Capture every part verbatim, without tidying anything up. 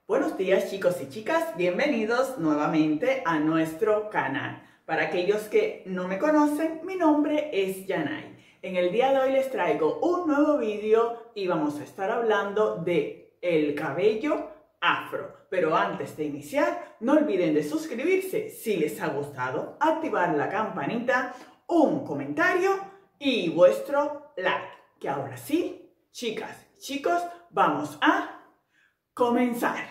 Buenos días chicos y chicas, bienvenidos nuevamente a nuestro canal. Para aquellos que no me conocen, mi nombre es Yanay. En el día de hoy les traigo un nuevo vídeo y vamos a estar hablando de el cabello afro. Pero antes de iniciar, no olviden de suscribirse si les ha gustado, activar la campanita, un comentario y vuestro like. Que ahora sí, chicas y chicos, vamos a comenzar.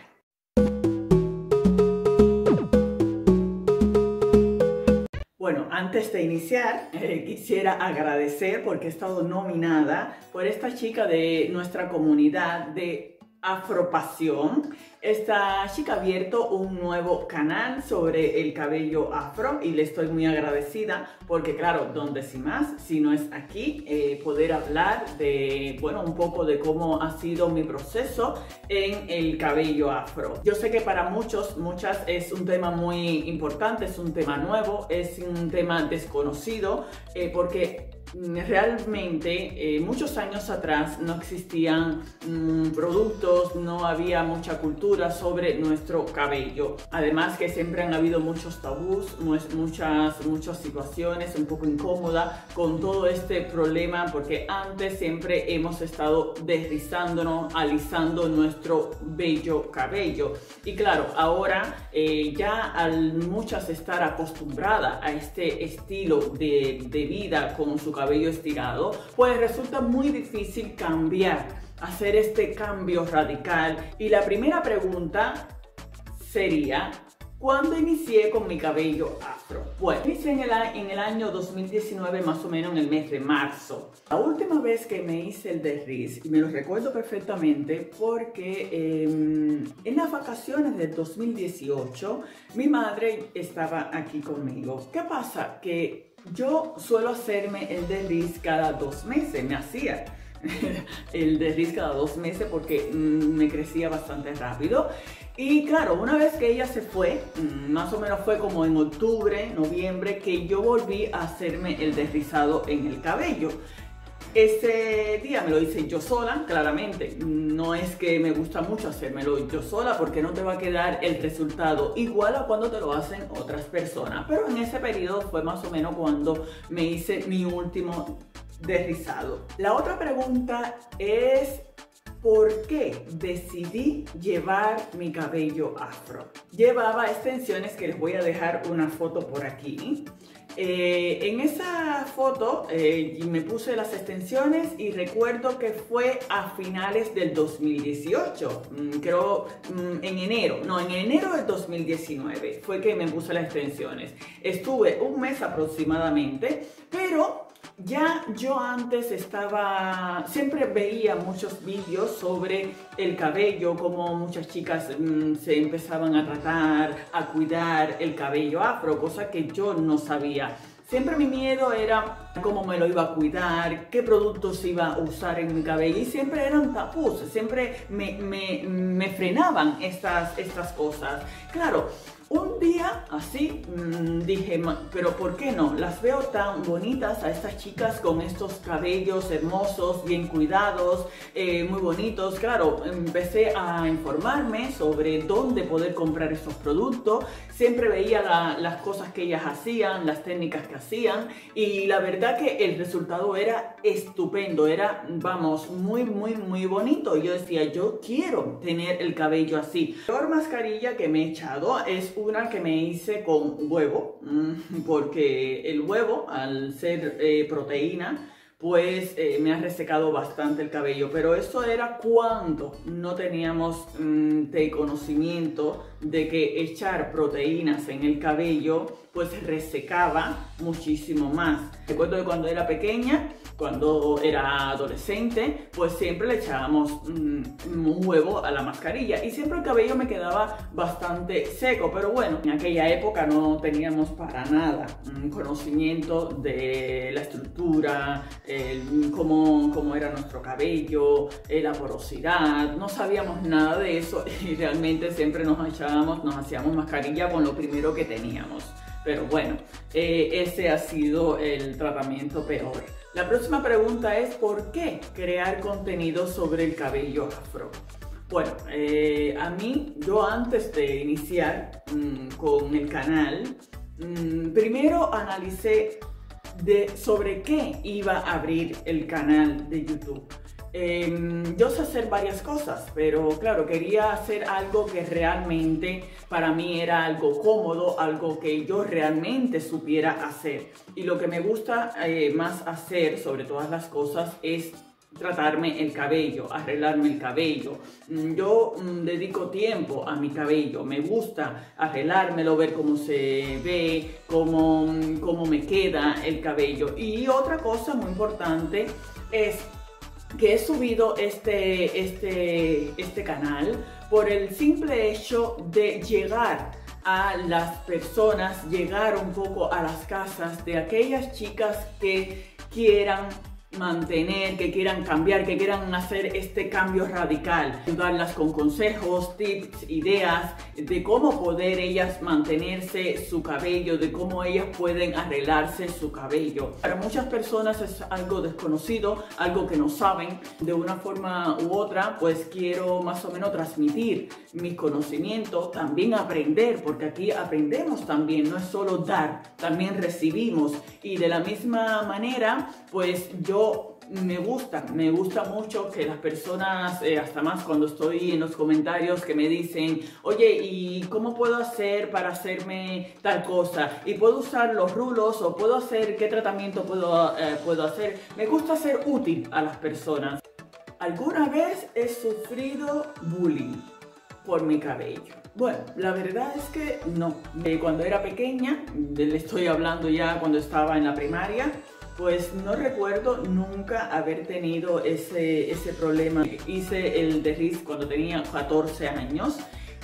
Bueno, antes de iniciar, eh, quisiera agradecer porque he estado nominada por esta chica de nuestra comunidad de Afropasión. Esta chica ha abierto un nuevo canal sobre el cabello afro y le estoy muy agradecida porque, claro, donde si más, si no es aquí, eh, poder hablar de, bueno, un poco de cómo ha sido mi proceso en el cabello afro. Yo sé que para muchos, muchas es un tema muy importante, es un tema nuevo, es un tema desconocido, eh, porque realmente eh, muchos años atrás no existían mmm, productos, no había mucha cultura sobre nuestro cabello. Además que siempre han habido muchos tabús, muchas, muchas situaciones un poco incómodas con todo este problema, porque antes siempre hemos estado desrizándonos, alisando nuestro bello cabello. Y claro, ahora eh, ya al muchas estar acostumbradas a este estilo de, de vida con su cabello cabello estirado, pues resulta muy difícil cambiar, hacer este cambio radical. Y la primera pregunta sería, ¿cuándo inicié con mi cabello afro? Bueno, inicié en el, en el año dos mil diecinueve, más o menos en el mes de marzo. La última vez que me hice el desriz, y me lo recuerdo perfectamente porque eh, en las vacaciones del dos mil dieciocho, mi madre estaba aquí conmigo. ¿Qué pasa? Que yo suelo hacerme el desriz cada dos meses, me hacía el desriz cada dos meses porque mmm, me crecía bastante rápido. Y claro, una vez que ella se fue, mmm, más o menos fue como en octubre, noviembre, que yo volví a hacerme el desrizado en el cabello. Ese día me lo hice yo sola, claramente, no es que me gusta mucho hacérmelo yo sola porque no te va a quedar el resultado igual a cuando te lo hacen otras personas, pero en ese periodo fue más o menos cuando me hice mi último desrizado. La otra pregunta es, ¿por qué decidí llevar mi cabello afro? Llevaba extensiones que les voy a dejar una foto por aquí. Eh, en esa foto eh, me puse las extensiones y recuerdo que fue a finales del dos mil dieciocho, mm, creo mm, en enero, no, en enero del dos mil diecinueve fue que me puse las extensiones. Estuve un mes aproximadamente, pero ya yo antes estaba, siempre veía muchos vídeos sobre el cabello, como muchas chicas mmm, se empezaban a tratar, a cuidar el cabello afro, cosa que yo no sabía. Siempre mi miedo era cómo me lo iba a cuidar, qué productos iba a usar en mi cabello y siempre eran tabús, siempre me, me, me frenaban estas, estas cosas. Claro, un día así mmm, dije, pero ¿por qué no? Las veo tan bonitas a estas chicas con estos cabellos hermosos, bien cuidados, eh, muy bonitos. Claro, empecé a informarme sobre dónde poder comprar estos productos. Siempre veía la, las cosas que ellas hacían, las técnicas que hacían y la verdad que el resultado era estupendo, era, vamos, muy, muy, muy bonito. Yo decía, yo quiero tener el cabello así. La peor mascarilla que me he echado es una que me hice con huevo, porque el huevo, al ser eh, proteína, pues eh, me ha resecado bastante el cabello, pero eso era cuando no teníamos mmm, de conocimiento de que echar proteínas en el cabello pues resecaba muchísimo más. Recuerdo que cuando era pequeña, cuando era adolescente, pues siempre le echábamos mmm, un huevo a la mascarilla y siempre el cabello me quedaba bastante seco, pero bueno, en aquella época no teníamos para nada un conocimiento de la estructura, el, cómo, cómo era nuestro cabello, eh, la porosidad, no sabíamos nada de eso y realmente siempre nos echábamos, nos hacíamos mascarilla con lo primero que teníamos. Pero bueno, eh, ese ha sido el tratamiento peor. La próxima pregunta es, ¿por qué crear contenido sobre el cabello afro? Bueno, eh, a mí, yo antes de iniciar mmm, con el canal, mmm, primero analicé de sobre qué iba a abrir el canal de YouTube. Eh, yo sé hacer varias cosas, pero claro, quería hacer algo que realmente para mí era algo cómodo, algo que yo realmente supiera hacer. Y lo que me gusta eh, más hacer sobre todas las cosas es tratarme el cabello, arreglarme el cabello. Yo mm, dedico tiempo a mi cabello, me gusta arreglármelo, ver cómo se ve, cómo, cómo me queda el cabello. Y otra cosa muy importante es que he subido este, este, este canal por el simple hecho de llegar a las personas, llegar un poco a las casas de aquellas chicas que quieran mantener, que quieran cambiar, que quieran hacer este cambio radical, ayudarlas con consejos, tips, ideas de cómo poder ellas mantenerse su cabello, de cómo ellas pueden arreglarse su cabello. Para muchas personas es algo desconocido, algo que no saben. De una forma u otra, pues quiero más o menos transmitir mis conocimientos, también aprender, porque aquí aprendemos también, no es solo dar, también recibimos. Y de la misma manera, pues yo me gusta, me gusta mucho que las personas, eh, hasta más cuando estoy en los comentarios, que me dicen, oye, ¿y cómo puedo hacer para hacerme tal cosa? ¿Y puedo usar los rulos? ¿O puedo hacer, qué tratamiento puedo, eh, puedo hacer? Me gusta ser útil a las personas. ¿Alguna vez he sufrido bullying por mi cabello? Bueno, la verdad es que no. Eh, cuando era pequeña, le estoy hablando ya cuando estaba en la primaria, pues no recuerdo nunca haber tenido ese, ese problema. Hice el derriz cuando tenía catorce años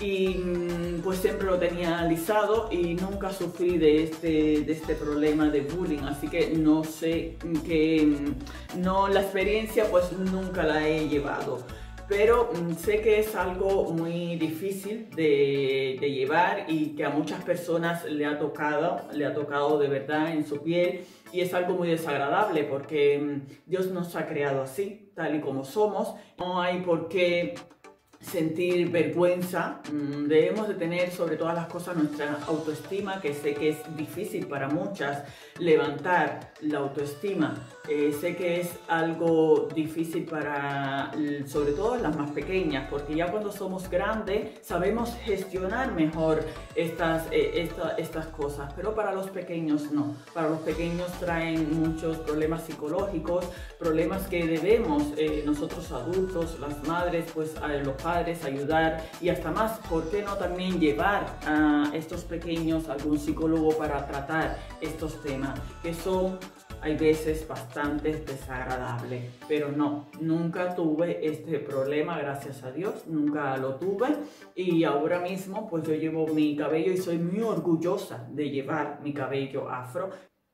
y pues siempre lo tenía alisado y nunca sufrí de este, de este problema de bullying, así que no sé, que no, la experiencia pues nunca la he llevado. Pero sé que es algo muy difícil de, de llevar y que a muchas personas le ha tocado, le ha tocado de verdad en su piel, y es algo muy desagradable porque Dios nos ha creado así, tal y como somos. No hay por qué sentir vergüenza. Debemos de tener sobre todas las cosas nuestra autoestima, que sé que es difícil para muchas levantar la autoestima. Eh, sé que es algo difícil para sobre todo las más pequeñas, porque ya cuando somos grandes sabemos gestionar mejor estas, eh, esta, estas cosas, pero para los pequeños no. Para los pequeños traen muchos problemas psicológicos, problemas que debemos eh, nosotros adultos, las madres, pues a los padres ayudar, y hasta más, ¿por qué no también llevar a estos pequeños a algún psicólogo para tratar estos temas que son hay veces bastante desagradables? Pero no, nunca tuve este problema, gracias a Dios, nunca lo tuve, y ahora mismo pues yo llevo mi cabello y soy muy orgullosa de llevar mi cabello afro.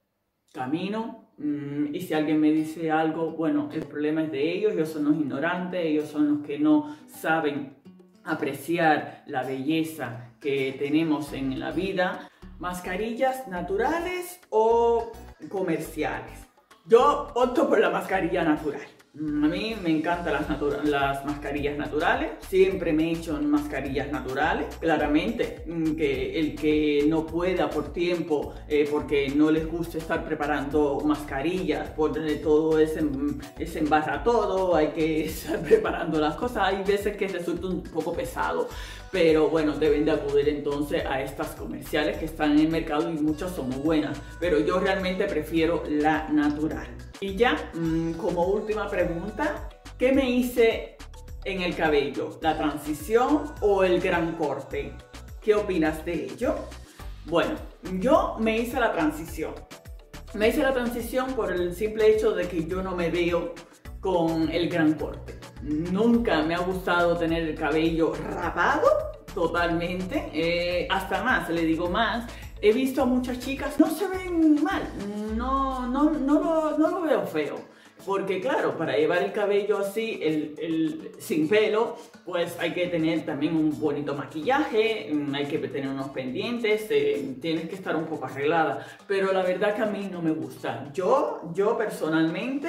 Camino mmm, y si alguien me dice algo, bueno, el problema es de ellos, ellos son los ignorantes, ellos son los que no saben apreciar la belleza que tenemos en la vida. ¿Mascarillas naturales o comerciales? Yo opto por la mascarilla natural. A mí me encantan las, las mascarillas naturales, siempre me he hecho mascarillas naturales. Claramente que el que no pueda por tiempo, eh, porque no les gusta estar preparando mascarillas, porque todo es, en, es embarra todo, hay que estar preparando las cosas, hay veces que resulta un poco pesado. Pero bueno, deben de acudir entonces a estas comerciales que están en el mercado y muchas son muy buenas, pero yo realmente prefiero la natural. Y ya, como última pregunta, ¿qué me hice en el cabello? ¿La transición o el gran corte? ¿Qué opinas de ello? Bueno, yo me hice la transición. Me hice la transición por el simple hecho de que yo no me veo con el gran corte. Nunca me ha gustado tener el cabello rapado totalmente, eh, hasta más, le digo más, he visto a muchas chicas, no se ven mal, no, no, no, lo, no lo veo feo, porque claro, para llevar el cabello así, el, el, sin pelo, pues hay que tener también un bonito maquillaje, hay que tener unos pendientes, eh, tienes que estar un poco arreglada, pero la verdad que a mí no me gusta. Yo, yo personalmente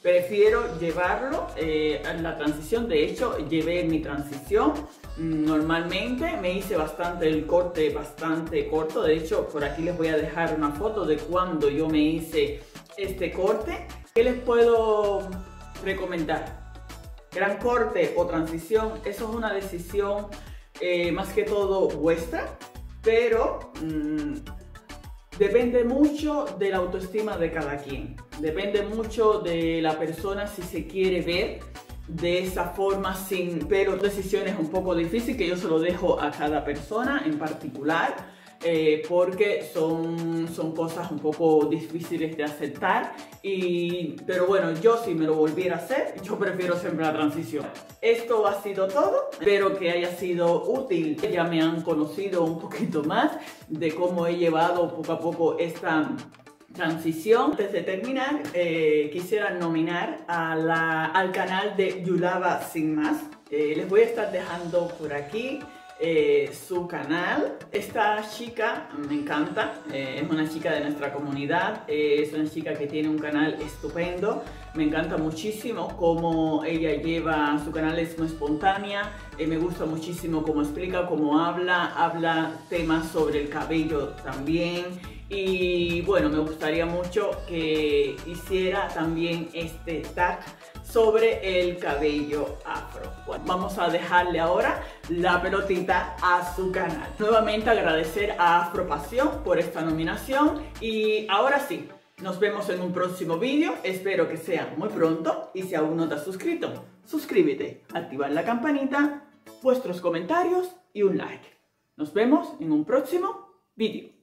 prefiero llevarlo eh, a la transición. De hecho, llevé mi transición. Normalmente me hice bastante el corte, bastante corto. De hecho, por aquí les voy a dejar una foto de cuando yo me hice este corte. ¿Qué les puedo recomendar? Gran corte o transición, eso es una decisión eh, más que todo vuestra, pero mmm, depende mucho de la autoestima de cada quien. Depende mucho de la persona si se quiere ver de esa forma sin pelo. Decisión es un poco difícil, que yo se lo dejo a cada persona en particular. Eh, porque son, son cosas un poco difíciles de aceptar, y, pero bueno, yo si me lo volviera a hacer, yo prefiero siempre la transición. Esto ha sido todo, espero que haya sido útil. Ya me han conocido un poquito más de cómo he llevado poco a poco esta transición. Antes de terminar, eh, quisiera nominar a la, al canal de Yulaba Sin Más. Eh, les voy a estar dejando por aquí Eh, su canal. Esta chica me encanta, eh, es una chica de nuestra comunidad, eh, es una chica que tiene un canal estupendo. Me encanta muchísimo cómo ella lleva su canal, es muy espontánea. Eh, me gusta muchísimo cómo explica, cómo habla, habla temas sobre el cabello también. Y bueno, me gustaría mucho que hiciera también este tag sobre el cabello afro. Bueno, vamos a dejarle ahora la pelotita a su canal. Nuevamente agradecer a Afropasión por esta nominación, y ahora sí, nos vemos en un próximo vídeo. Espero que sea muy pronto, y si aún no te has suscrito, suscríbete, activar la campanita, vuestros comentarios y un like. Nos vemos en un próximo vídeo.